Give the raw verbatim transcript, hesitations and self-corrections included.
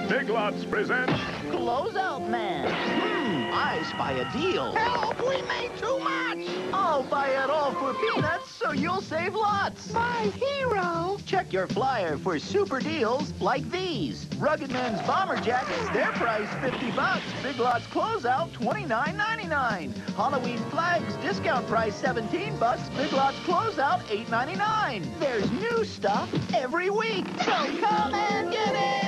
Big Lots presents Closeout Man. Hmm, I spy a deal. Help, we made too much. I'll buy it all for peanuts, so you'll save lots. My hero. Check your flyer for super deals like these. Rugged Men's Bomber Jackets, their price fifty bucks. Big Lots Closeout, twenty-nine ninety-nine. Halloween Flags, discount price seventeen bucks. Big Lots Closeout, eight ninety-nine. There's new stuff every week, so come and get it.